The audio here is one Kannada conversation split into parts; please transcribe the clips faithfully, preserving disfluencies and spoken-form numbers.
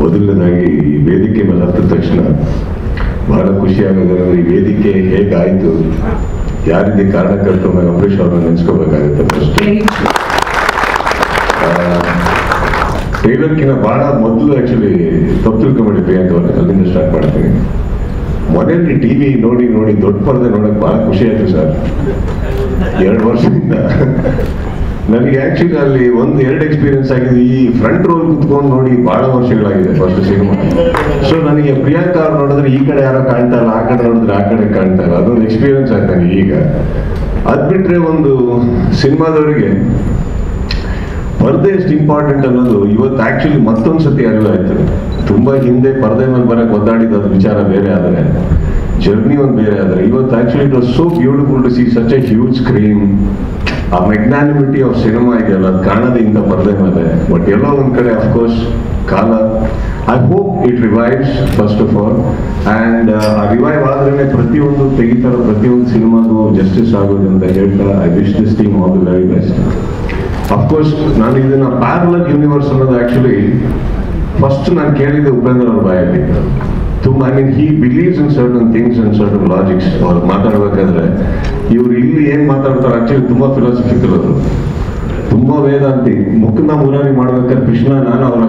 ಮೊದಲನೇದಾಗಿ ಈ ವೇದಿಕೆ ಮೇಲೆ ಹತ್ತಿದ ತಕ್ಷಣ ಬಹಳ ಖುಷಿಯಾಗೋದ್ರೆ ಈ ವೇದಿಕೆ ಹೇಗಾಯಿತು, ಯಾರಿದೆ ಕಾರಣಕರ್ತರು, ನಾವು ಅಂಬರೀಷ್ ಅವ್ರನ್ನ ನೆನೆಸ್ಕೋಬೇಕಾಗುತ್ತೆ. ಫಸ್ಟ್ ಟ್ರೈಲರ್ಕಿನ್ನ ಬಹಳ ಮೊದಲು ಆ್ಯಕ್ಚುಲಿ ತಪ್ಪು ತಿಳ್ಕೊಂಬಿಡಿ ಪ್ರಿಯಾಂಕ ಅವ್ರನ್ನ, ಅಲ್ಲಿಂದ ಸ್ಟಾರ್ಟ್ ಮಾಡ್ತೀನಿ. ಮನೆಯಲ್ಲಿ ಟಿ ವಿ ನೋಡಿ ನೋಡಿ ದೊಡ್ಡ ಪರದೆ ನೋಡೋಕೆ ಭಾಳ ಖುಷಿ ಆಯಿತು ಸರ್. ಎರಡು ವರ್ಷದಿಂದ ನನಗೆ ಆ್ಯಕ್ಚುಲಿ ಅಲ್ಲಿ ಒಂದು ಎರಡು ಎಕ್ಸ್ಪೀರಿಯನ್ಸ್ ಆಗಿದೆ. ಈ ಫ್ರಂಟ್ ರೋಲ್ ಕುತ್ಕೊಂಡು ನೋಡಿ ಭಾಳ ವರ್ಷಗಳಾಗಿದೆ ಫಸ್ಟ್ ಸಿನಿಮಾ. ಸೊ ನನಗೆ ಪ್ರಿಯಾಂಕ ಅವ್ರು ನೋಡಿದ್ರೆ ಈ ಕಡೆ ಯಾರೋ ಕಾಣ್ತಾ ಇಲ್ಲ, ಆ ಕಡೆ ನೋಡಿದ್ರೆ ಆ ಕಡೆ ಕಾಣ್ತಾ ಇಲ್ಲ, ಅದೊಂದು ಎಕ್ಸ್ಪೀರಿಯನ್ಸ್ ಆಗ್ತಾನೆ ಈಗ. ಅದು ಬಿಟ್ಟರೆ ಒಂದು ಸಿನಿಮಾದವರಿಗೆ ಪರ್ದೆ ಎಷ್ಟು ಇಂಪಾರ್ಟೆಂಟ್ ಅನ್ನೋದು ಇವತ್ತು ಆ್ಯಕ್ಚುಲಿ ಮತ್ತೊಂದು ಸತಿ ಅರಿವಾಯ್ತು. ತುಂಬ ಹಿಂದೆ ಪರ್ದೆ ಮೇಲೆ ಬರೋಕ್ಕೆ ಒದ್ದಾಡಿದ ಅದು ವಿಚಾರ ಬೇರೆ ಆದರೆ, ಜರ್ನಿ ಒಂದು ಬೇರೆ ಆದರೆ, ಇವತ್ತು actually it was so beautiful to see such a huge screen. ಆ ಮೆಗ್ನಾನಿಮಿಟಿ ಆಫ್ ಸಿನಿಮಾ ಇದೆಯಲ್ಲ, ಅದು ಕಾಣದೆ ಇಂಥ ಪರ್ದೆ ಮೇಲೆ. ಬಟ್ ಎಲ್ಲೋ ಒಂದು ಕಡೆ ಅಫ್ಕೋರ್ಸ್ ಕಾಲ, I hope it revives first of all. And ಆ ರಿವೈವ್ ಆದ್ರೇ ಪ್ರತಿಯೊಂದು ತೆಗಿತಾರೋ ಪ್ರತಿಯೊಂದು ಸಿನಿಮಾಗೂ ಜಸ್ಟಿಸ್ ಆಗೋದು ಅಂತ ಹೇಳ್ತಾ I wish this team all the very best. Of course ನಾನು ಇದನ್ನ ಪ್ಯಾರಲಲ್ ಯೂನಿವರ್ಸ್ ಅನ್ನೋದು ಆ್ಯಕ್ಚುಲಿ ಫಸ್ಟ್ ನಾನು ಕೇಳಿದ್ದೆ ಉಪೇಂದ್ರ ಅವ್ರ ಬಾಯಲ್ಲಿ. ತುಂಬ I mean he believes in certain things and certain logics. ಅವ್ರು ಮಾತಾಡ್ಬೇಕಾದ್ರೆ ಇವ್ರು ಇಲ್ಲಿ ಏನ್ ಮಾತಾಡ್ತಾರೆ ಆಕ್ಚುಲಿ ತುಂಬಾ ಫಿಲಾಸಫಿಕಲ್, ಅದು ತುಂಬಾ ವೇದಾಂತಿ. ಮುಖನ ಮುರಾರಿ ಮಾಡ್ಬೇಕಾದ್ರೆ ಕೃಷ್ಣ ನಾನು ಅವರ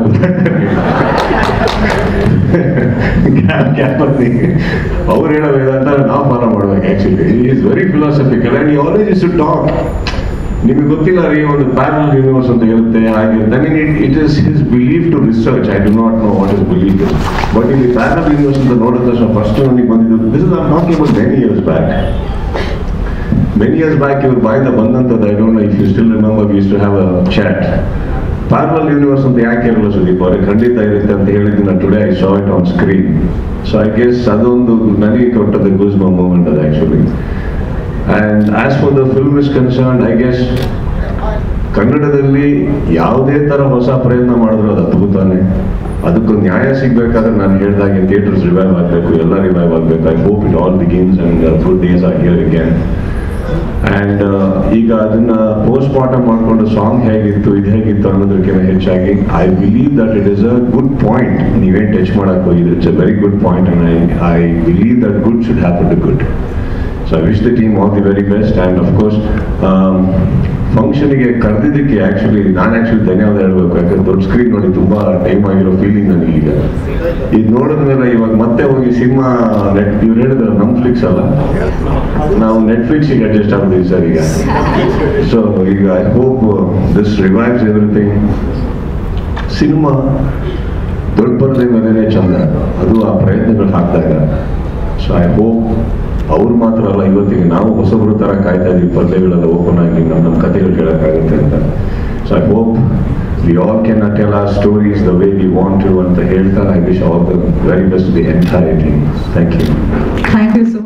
ಅವ್ರು ಹೇಳೋ ವೇದಾಂತ ನಾವು ಫಾಲೋ ಮಾಡ್ಬೇಕು. Actually is very philosophical and he always is to talk. ನಿಮಗೆ ಗೊತ್ತಿಲ್ಲ ರೀ, ಒಂದು ಪ್ಯಾರಲಲ್ ಯೂನಿವರ್ಸ್ ಅಂತ ಇರುತ್ತೆ ಹಾಗೆ. I mean it it is his belief to research. I do not know what is belief. But ಇಲ್ಲಿ ಪ್ಯಾರಲಲ್ ಯೂನಿವರ್ಸ್ ಅಂತ ನೋಡಿದ ತಕ್ಷಣ ಫಸ್ಟ್ ನನಗೆ ಬಂದಿದ್ದು, this is I am talking about many years back. Many years back ಇವ್ರ ಬಾಯಿಂದ ಬಂದಂಥದ್ದು. I don't know if you still remember, we use to have a chat. Parallel universe ಅಂತ ಯಾಕೆ ಇರಲ್ಲ ಸುದೀಪ್ ಅವ್ರಿಗೆ, ಖಂಡಿತ ಇರುತ್ತೆ ಅಂತ ಹೇಳಿದ್ದೀನಿ. Today I saw it on screen. So I guess ಅದೊಂದು ನನಗೆ ಕೊಟ್ಟದ್ದು ಗೂಸ್ ಬಮ್ ಮೂಮೆಂಟ್ ಅದು actually. And as far the film is concerned, I guess ಕನ್ನಡದಲ್ಲಿ ಯಾವುದೇ ಥರ ಹೊಸ ಪ್ರಯತ್ನ ಮಾಡಿದ್ರು ಅದು ಅದ್ಭುತನೇ. ಅದಕ್ಕೊಂದು ನ್ಯಾಯ ಸಿಗಬೇಕಾದ್ರೆ ನಾನು ಹೇಳಿದಾಗೆ ಥಿಯೇಟರ್ಸ್ ರಿವೈವ್ ಆಗಬೇಕು, ಎಲ್ಲ ರಿವೈವ್ ಆಗಬೇಕು. I hope it all begins and good days are here again. And ಈಗ ಅದನ್ನ ಪೋಸ್ಟ್ ಮಾರ್ಟಮ್ ಮಾಡಿಕೊಂಡು ಸಾಂಗ್ ಹೇಗಿತ್ತು ಇದು ಹೇಗಿತ್ತು ಅನ್ನೋದಕ್ಕಿಂತ ಹೆಚ್ಚಾಗಿ I believe that it is a good point. ನೀವೇನು ಟಚ್ ಮಾಡೋಕ್ಕೆ ಹೋಗಿದ್ದು, it's a very good point. And I I believe that good should happen to good. So I wish the team all the very best. And of course ಫಂಕ್ಷನಿಗೆ ಕರೆದಿದ್ದಕ್ಕೆ ಆ್ಯಕ್ಚುಲಿ ನಾನು ಆ್ಯಕ್ಚುಲಿ ಧನ್ಯವಾದ ಹೇಳಬೇಕು. ಯಾಕಂದ್ರೆ ದೊಡ್ಡ ಸ್ಕ್ರೀನ್ ನೋಡಿ ತುಂಬ ಟೈಮ್ ಆಗಿರೋ ಫೀಲಿಂಗ್ ನನಗೀಗ. ಇದು ನೋಡಿದ್ಮೇಲೆ ಇವಾಗ ಮತ್ತೆ ಹೋಗಿ ಸಿನಿಮಾ ನೆಟ್ ಇವ್ರು ಹೇಳಿದ್ರೆ ನಮ್ಫ್ಲಿಕ್ಸ್ ಅಲ್ಲ, ನಾವು ನೆಟ್ಫ್ಲಿಕ್ಸಿಗೆ ಅಡ್ಜಸ್ಟ್ ಆಗ್ತೀವಿ ಸರ್ ಈಗ. ಸೊ ಈಗ I hope this revives everything. Cinema ದೊಡ್ಡ ಪರದೆ ಮೇಲೇ ಚಂದ, ಅದು ಆ ಪ್ರಯತ್ನಗಳು ಹಾಕಿದಾಗ. ಸೊ ಐ ಹೋಪ್ ಅವ್ರು ಮಾತ್ರ ಅಲ್ಲ, ಇವತ್ತಿಗೆ ನಾವು ಹೊಸಬ್ರು ಥರ ಕಾಯ್ತಾ ಇದ್ದೀವಿ ಪರ್ದೆಗಳೆಲ್ಲ ಓಪನ್ ಆಗಿ ನಮ್ಮ ನಮ್ಮ ಕಥೆಗಳು ಕೇಳೋಕ್ಕಾಗುತ್ತೆ ಅಂತ. So I hope we all can tell our stories the way we want to ಅಂತ ಹೇಳ್ತಾ I wish all the very best the entire team. Thank you. Thank you so